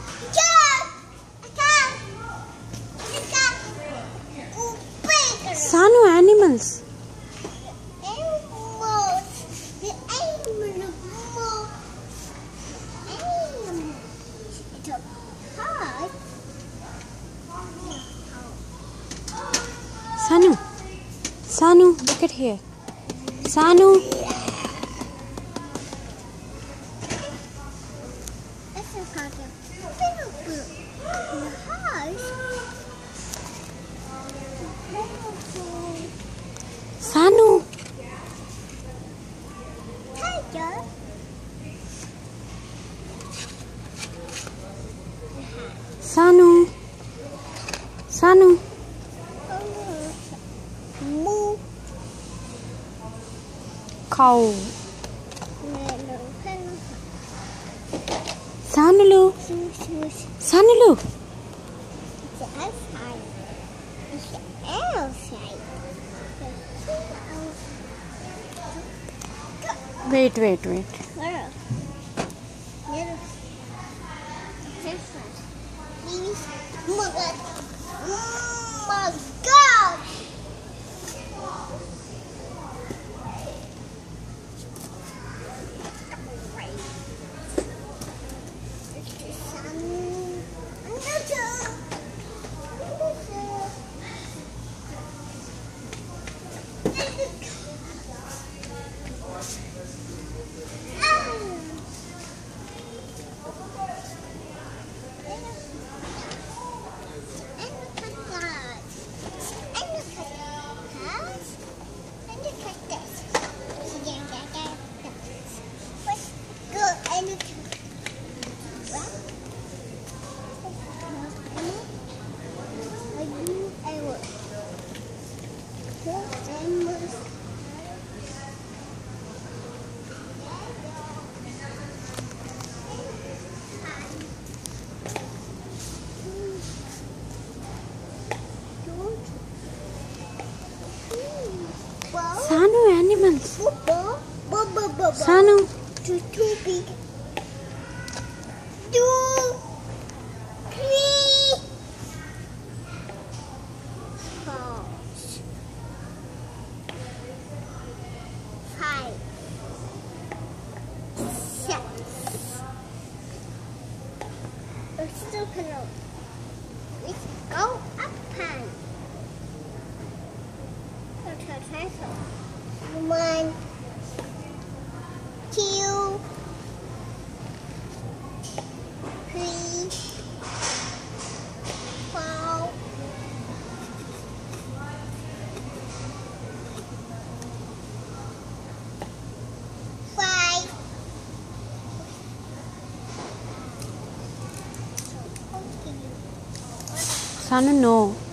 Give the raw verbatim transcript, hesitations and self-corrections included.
Saanu, animals. Saanu, Saanu, look at here. Saanu. Saanu. Saanu. Saanu. Cow. Saanu. Saanu. Wait, wait, wait. Oh my god! Oh my god! Saanu, animals. Saanu. Too, too big. Two, three, four, five, six. Let's still pillow. Let's go up high. One, two, three, four, five. Saanu, no.